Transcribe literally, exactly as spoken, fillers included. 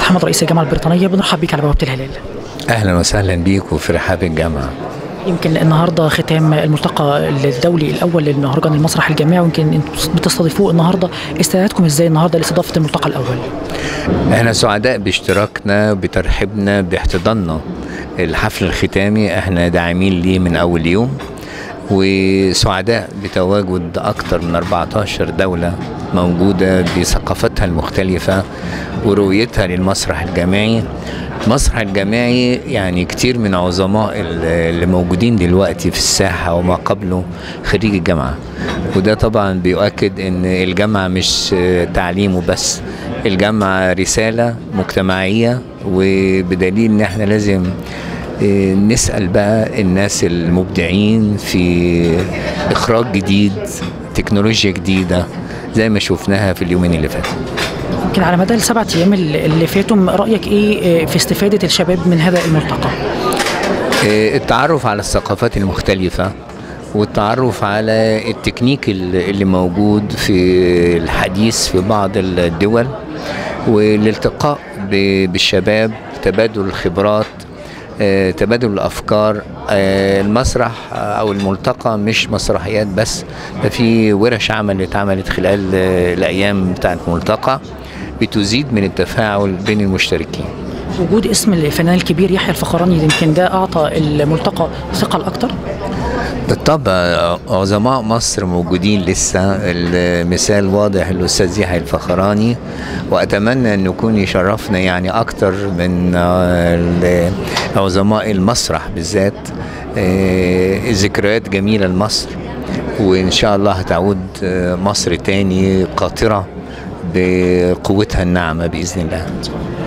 دكتور محمد رئيس الجامعة البريطانية، بنرحب بيك على بوابة الهلال. أهلا وسهلا بيك وفي رحاب الجامعة. يمكن النهارده ختام الملتقى الدولي الأول للمهرجان المسرح الجامعي، ويمكن بتستضيفوه النهارده، استعدادكم ازاي النهارده لاستضافة الملتقى الأول؟ احنا سعداء باشتراكنا بترحيبنا باحتضاننا الحفل الختامي، احنا داعمين ليه من أول يوم، وسعداء بتواجد أكثر من أربعة عشر دولة موجودة بثقافتها المختلفة ورؤيتها للمسرح الجامعي. المسرح الجامعي يعني كتير من عظماء اللي موجودين دلوقتي في الساحة وما قبله خريج الجامعة، وده طبعا بيؤكد ان الجامعة مش تعليم وبس، الجامعة رسالة مجتمعية، وبدليل ان احنا لازم نسأل بقى الناس المبدعين في إخراج جديد، تكنولوجيا جديدة زي ما شفناها في اليومين اللي فاتوا. يمكن على مدى السبعة أيام اللي فاتوا، رأيك إيه في استفادة الشباب من هذا الملتقى؟ التعرف على الثقافات المختلفة، والتعرف على التكنيك اللي موجود في الحديث في بعض الدول، والالتقاء بالشباب، تبادل الخبرات، تبادل الأفكار. المسرح أو الملتقى مش مسرحيات بس، ده في ورش عمل اتعملت خلال الأيام بتاعت الملتقى بتزيد من التفاعل بين المشتركين. وجود اسم الفنان الكبير يحيى الفخراني يمكن ده أعطى الملتقى ثقل أكتر؟ بالطبع عظماء مصر موجودين لسه، المثال واضح الأستاذ يحيى الفخراني، وأتمنى أن يكون يشرفنا يعني أكتر من عظماء المسرح بالذات. ذكريات جميلة لمصر، وإن شاء الله هتعود مصر تاني قاطرة بقوتها الناعمة بإذن الله.